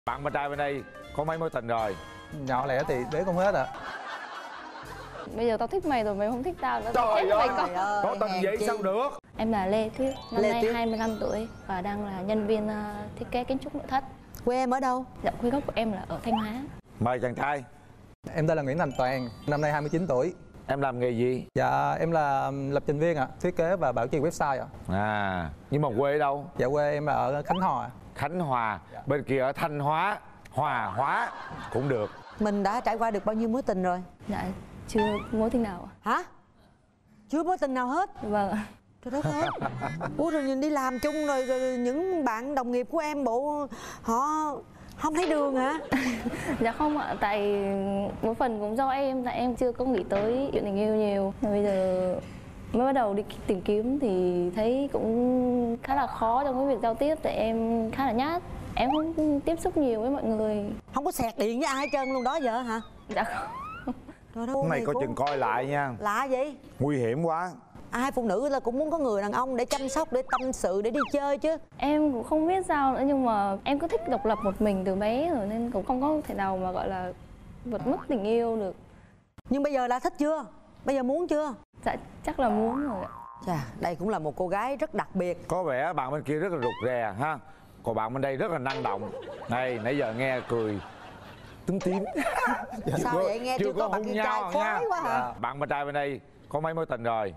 Bạn bên trai bên đây có mấy mối tình rồi? Nhỏ lẻ thì đếm không hết ạ. Bây giờ tao thích mày rồi, mày không thích tao nữa. Trời ơi, có tình vậy chi. sao được? Em là Lê Tuyết, năm Lê nay Tuyết. 25 tuổi và đang là nhân viên thiết kế kiến trúc nội thất. Quê em ở đâu? Dạ, quê gốc của em là ở Thanh Hóa. Mời chàng trai. Em tên là Nguyễn Thành Toàn, năm nay 29 tuổi. Em làm nghề gì? Dạ em là lập trình viên ạ, thiết kế và bảo trì website ạ. Nhưng mà quê ở đâu? Dạ quê em là ở Khánh Hòa. Khánh Hòa. Bên kia ở Thanh Hóa, Hòa Hóa cũng được. Mình đã trải qua được bao nhiêu mối tình rồi? Dạ, chưa mối tình nào. Hả? Chưa mối tình nào hết? Vâng ạ. Trời đất ơi. Ủa rồi nhìn đi làm chung rồi những bạn đồng nghiệp của em bộ họ không thấy đường hả? Dạ không ạ, tại một phần cũng do em, tại em chưa có nghĩ tới chuyện tình yêu nhiều. Mà bây giờ mới bắt đầu đi tìm kiếm thì thấy cũng khá là khó trong cái việc giao tiếp, tại em khá là nhát. Em không tiếp xúc nhiều với mọi người. Không có xẹt điện với ai hết trơn luôn đó giờ hả? Dạ không. Trời đất Cái này ơi, coi cô- chừng coi lại nha. Lạ vậy? Nguy hiểm quá. Ai phụ nữ là cũng muốn có người đàn ông để chăm sóc, để tâm sự, để đi chơi chứ. Em cũng không biết sao nữa, nhưng mà em cứ thích độc lập một mình từ bé rồi nên cũng không có thể nào mà gọi là vượt mức tình yêu được. Nhưng bây giờ là thích chưa? Bây giờ muốn chưa? Dạ chắc là muốn rồi ạ. Chà, đây cũng là một cô gái rất đặc biệt. Có vẻ bạn bên kia rất là rụt rè ha. Còn bạn bên đây rất là năng động. Này, nãy giờ nghe cười túm tím. Sao vậy? Nghe chưa có bạn hôn kia trai khoái quá hả? Dạ. Bạn bên trai bên đây có mấy mối tình rồi?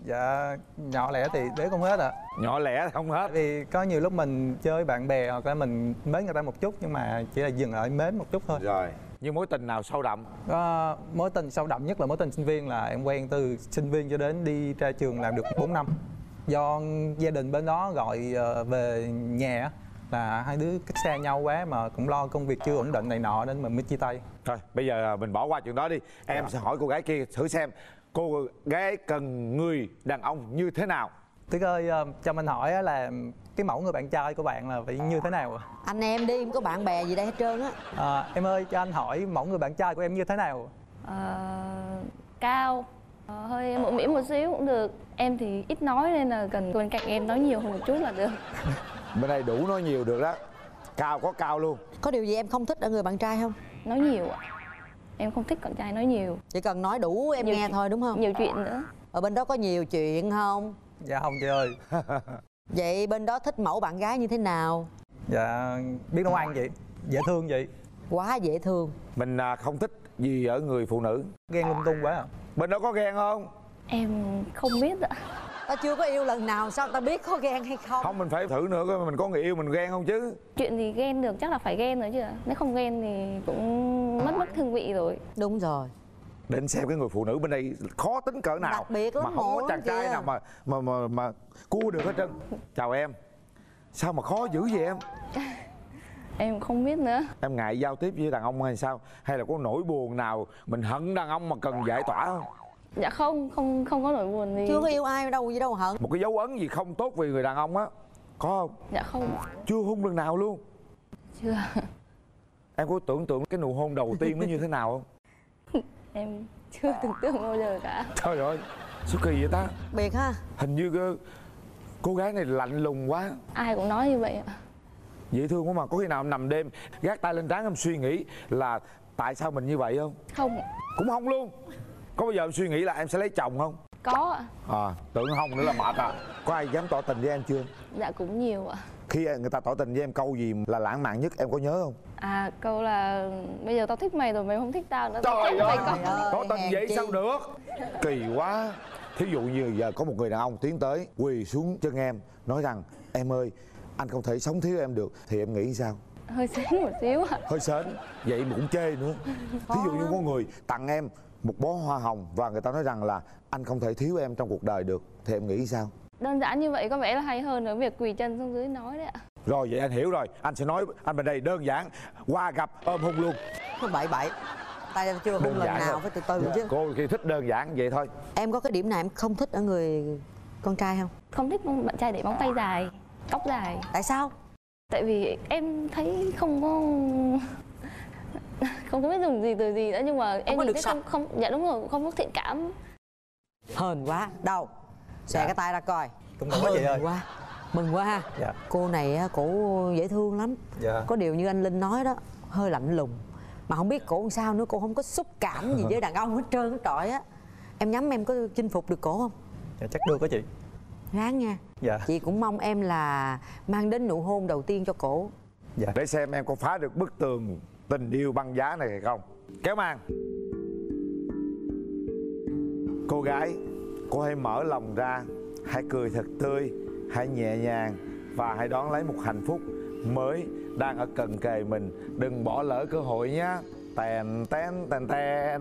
Dạ nhỏ lẻ thì đếm không hết ạ. Nhỏ lẻ không hết. Vì có nhiều lúc mình chơi bạn bè hoặc là mình mến người ta một chút nhưng mà chỉ là dừng lại mến một chút thôi. Rồi. Nhưng mối tình nào sâu đậm? Mối tình sâu đậm nhất là mối tình sinh viên, là em quen từ sinh viên cho đến đi ra trường làm được 4 năm. Do gia đình bên đó gọi về nhà á, là hai đứa cách xa nhau quá mà cũng lo công việc chưa ổn định này nọ nên mình mới chia tay. Thôi bây giờ mình bỏ qua chuyện đó đi. Em sẽ hỏi cô gái kia thử xem cô gái cần người đàn ông như thế nào. Tuyết ơi, cho mình hỏi á là cái mẫu người bạn trai của bạn là phải như thế nào ạ? Anh em đi, không có bạn bè gì đây hết trơn á. Em ơi, cho anh hỏi mẫu người bạn trai của em như thế nào? Cao, hơi mũm mĩm một xíu cũng được. Em thì ít nói nên là cần bên cạnh em nói nhiều hơn một chút là được. Bên đây đủ nói nhiều được đó. Cao có cao luôn. Có điều gì em không thích ở người bạn trai không? Nói nhiều ạ. Em không thích con trai nói nhiều. Chỉ cần nói đủ em Nhiều nghe chuyện- thôi đúng không? Nhiều chuyện nữa. Ở bên đó có nhiều chuyện không? Dạ không chị ơi. Vậy bên đó thích mẫu bạn gái như thế nào? Dạ biết nấu ăn chị, dễ thương chị. Quá dễ thương. Mình không thích gì ở người phụ nữ. Ghen lung tung quá à. Bên đó có ghen không? Em không biết ạ. Ta chưa có yêu lần nào sao ta biết có ghen hay không? Không, mình phải thử nữa coi mình có người yêu mình ghen không chứ. Chuyện gì ghen được chắc là phải ghen rồi chứ ạ. Nếu không ghen thì cũng mất hương vị rồi. Đúng rồi. Định xem cái người phụ nữ bên đây khó tính cỡ nào. Đặc biệt lắm, mà không có ngộ chàng trai kìa. nào mà cua được hết trơn. Chào em. Sao mà khó dữ vậy em? Em không biết nữa. Em ngại giao tiếp với đàn ông hay sao? Hay là có nỗi buồn nào mình hận đàn ông mà cần giải tỏa không? Dạ không có nỗi buồn gì. Chưa có yêu ai đâu gì đâu hận. Một cái dấu ấn gì không tốt về người đàn ông á có không? Dạ không. Chưa hôn lần nào luôn? Chưa. Em có tưởng tượng cái nụ hôn đầu tiên nó như thế nào không? Em chưa tưởng tượng bao giờ cả. Trời ơi, sao kỳ vậy ta? Biệt ha. Hình như cô gái này lạnh lùng quá. Ai cũng nói như vậy ạ. Dễ thương quá mà. Có khi nào em nằm đêm gác tay lên trán em suy nghĩ là tại sao mình như vậy không? Không. Cũng không luôn. Có bao giờ em suy nghĩ là em sẽ lấy chồng không? Có ạ. Tưởng không nữa là mệt à. Có ai dám tỏ tình với em chưa? Dạ cũng nhiều ạ. Khi người ta tỏ tình với em câu gì là lãng mạn nhất em có nhớ không? Câu là bây giờ tao thích mày rồi, mày không thích tao nữa. Trời Tao ơi, thích mày còn- tỏ tình hèn vậy chi. sao được? Kỳ quá. Thí dụ như giờ có một người đàn ông tiến tới quỳ xuống chân em nói rằng em ơi anh không thể sống thiếu em được thì em nghĩ sao? Hơi xến một xíu ạ. Hơi sến. Vậy mà cũng chê nữa. Thí dụ như có người tặng em một bó hoa hồng và người ta nói rằng là anh không thể thiếu em trong cuộc đời được thì em nghĩ sao? Đơn giản như vậy có vẻ là hay hơn ở việc quỳ chân xuống dưới nói đấy ạ. Rồi vậy anh hiểu rồi. Anh sẽ nói anh bên đây đơn giản. Qua gặp ôm hôn luôn. Có bậy bậy. Tay chưa hôn Đơn lần giản nào thôi. phải từ từ chứ. Cô khi thích đơn giản vậy thôi. Em có cái điểm nào em không thích ở người con trai không? Không thích bạn trai để móng tay dài, tóc dài. Tại sao? Tại vì em thấy không có biết dùng gì từ gì nữa, nhưng mà em có nhìn được thấy không dạ đúng rồi, không có thiện cảm. Hên quá. Đâu? Xòe cái tay ra coi. Cũng có chị ơi. Quá. Mừng quá ha. Dạ. Cô này á, cổ dễ thương lắm. Dạ. Có điều như anh Linh nói đó, hơi lạnh lùng. Mà không biết cổ làm sao nữa, cô không có xúc cảm gì với đàn ông hết trơn hết trọi á. Em nhắm em có chinh phục được cổ không? Dạ, chắc được đó chị. Ráng nha. Dạ. Chị cũng mong em là mang đến nụ hôn đầu tiên cho cổ. Dạ. Để xem em có phá được bức tường tình yêu băng giá này hay không. Kéo màn. Cô gái, cô hãy mở lòng ra, hãy cười thật tươi, hãy nhẹ nhàng và hãy đón lấy một hạnh phúc mới đang ở cận kề mình. Đừng bỏ lỡ cơ hội nhé. Tèn tén tèn tèn.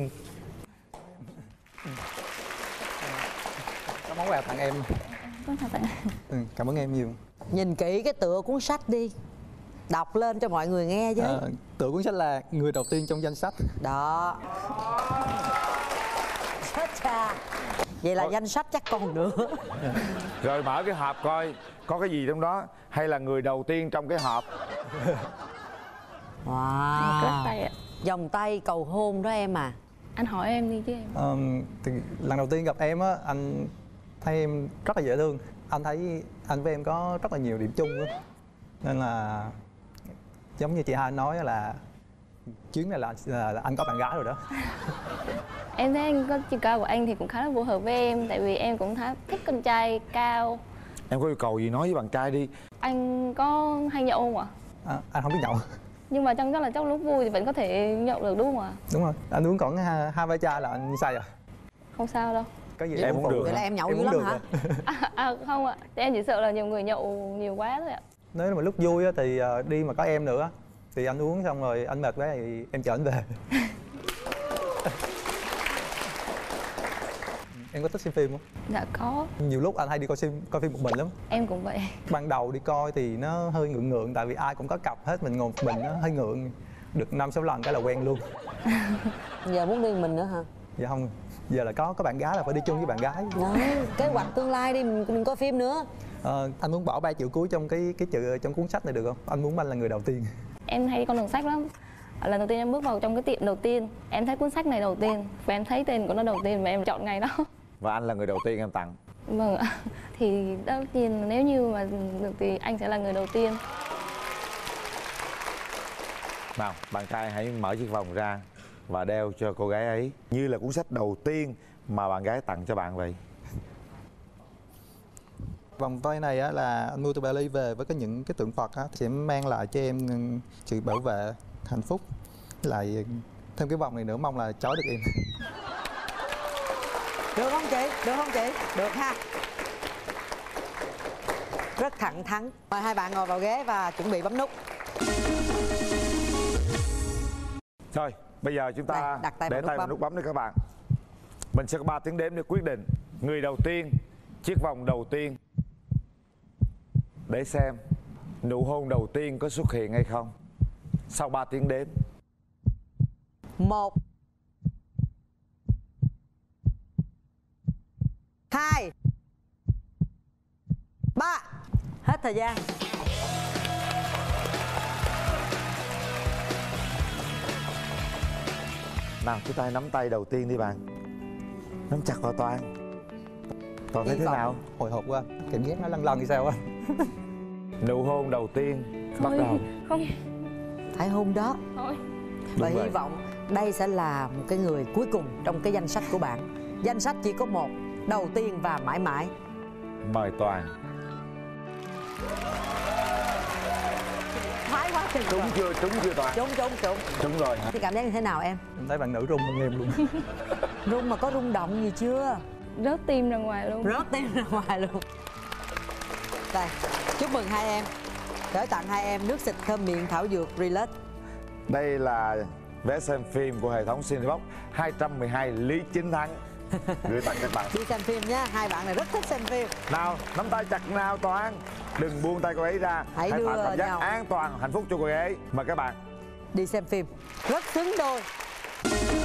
Có món quà tặng em. Cảm ơn em nhiều. Nhìn kỹ cái tựa cuốn sách đi, đọc lên cho mọi người nghe chứ. Tựa cuốn sách là Người đầu tiên trong danh sách. Đó. Chết cha. Vậy là danh sách chắc còn nữa. Rồi mở cái hộp coi có cái gì trong đó, hay là người đầu tiên trong cái hộp. Kết tay Wow. ạ. Vòng tay cầu hôn đó em à. Anh hỏi em đi chứ em. Thì lần đầu tiên gặp em á, anh thấy em rất là dễ thương. Anh thấy anh với em có rất là nhiều điểm chung á. Nên là giống như chị Hai nói là chuyến này là anh có bạn gái rồi đó. Em thấy anh có chiều cao của anh thì cũng khá là phù hợp với em. Tại vì em cũng thích con trai cao. Em có yêu cầu gì nói với bạn trai đi. Anh có hay nhậu không ạ? Anh không biết nhậu. Nhưng mà trong lúc vui thì vẫn có thể nhậu được đúng không ạ? Đúng rồi, anh uống còn hai ba chai là anh say rồi. Không sao đâu. Có gì Em uống được Vậy là em nhậu dữ uống lắm được hả? Không ạ. Em chỉ sợ là nhiều người nhậu nhiều quá thôi ạ. Nếu mà lúc vui á, thì đi mà có em nữa thì anh uống xong rồi anh mệt quá thì em chở anh về. Em có thích xem phim không? Dạ có. Nhiều lúc anh hay đi coi phim một mình lắm. Em cũng vậy. Ban đầu đi coi thì nó hơi ngượng tại vì ai cũng có cặp hết, mình ngồi một mình nó hơi ngượng. Được 5-6 lần cái là quen luôn. Giờ muốn đi mình nữa hả? Dạ không, giờ là có bạn gái là phải đi chung với bạn gái. Đó, kế hoạch tương lai đi mình coi phim nữa. Anh muốn bỏ 3 chữ cuối trong cái chữ trong cuốn sách này được không? Anh muốn anh là người đầu tiên. Em hay đi con đường sách lắm. Lần đầu tiên em bước vào trong cái tiệm đầu tiên, em thấy cuốn sách này đầu tiên và em thấy tên của nó đầu tiên và em chọn ngày đó. Và anh là người đầu tiên em tặng. Vâng ạ. Thì tất nhiên nếu như mà được thì anh sẽ là người đầu tiên. Nào, bạn trai hãy mở chiếc vòng ra và đeo cho cô gái ấy như là cuốn sách đầu tiên mà bạn gái tặng cho bạn vậy. Vòng tay này á, là anh mua từ Bali về với những cái tượng Phật á, sẽ mang lại cho em sự bảo vệ, hạnh phúc. Lại thêm cái vòng này nữa, mong là trói được em. Được không chị? Được không chị? Được ha. Rất thẳng thắn. Mời hai bạn ngồi vào ghế và chuẩn bị bấm nút. Rồi, bây giờ chúng ta Đây, đặt tay để vào tay vào nút nút bấm đi các bạn. Mình sẽ có 3 tiếng đếm để quyết định người đầu tiên, chiếc vòng đầu tiên. Để xem nụ hôn đầu tiên có xuất hiện hay không. Sau 3 tiếng đếm. 1 2 3. Hết thời gian. Nào, chúng ta hãy nắm tay đầu tiên đi bạn. Nắm chặt vào Toàn. Toàn thấy thế nào? Hồi hộp quá, cảm giác nó lăn lăn thì sao á. Nụ hôn đầu tiên bắt đầu. Không. Phải hôn đó. Thôi. Và Đúng hy vậy. vọng đây sẽ là một cái người cuối cùng trong cái danh sách của bạn. Danh sách chỉ có một, đầu tiên và mãi mãi. Mời Toàn. Thái quá chừng Trúng chưa? Trúng chưa Toàn? Trúng. Trúng rồi hả? Thì cảm giác như thế nào em? Em thấy bạn nữ rung hơn em luôn. Rung mà có rung động gì chưa? Rớt tim ra ngoài luôn. Rớt tim ra ngoài luôn. Đây, chúc mừng hai em. Gửi tặng hai em nước xịt thơm miệng thảo dược Relax. Đây là vé xem phim của hệ thống Cinebox 212 Lý Chính Thắng gửi tặng các bạn. Đi xem phim nhé, hai bạn này rất thích xem phim. Nào, nắm tay chặt nào Toàn. Đừng buông tay cô ấy ra. Hãy tạo đưa cảm giác nhau. an toàn, hạnh phúc cho cô ấy. Mời các bạn. Đi xem phim rất xứng đôi.